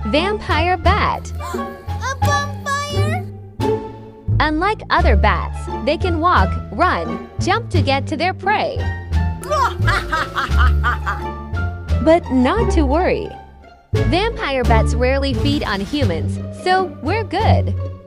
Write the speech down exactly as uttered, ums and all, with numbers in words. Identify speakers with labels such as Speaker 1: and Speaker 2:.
Speaker 1: Vampire bat.
Speaker 2: A vampire?
Speaker 1: Unlike other bats, they can walk, run, jump to get to their prey. But not to worry. Vampire bats rarely feed on humans, so we're good.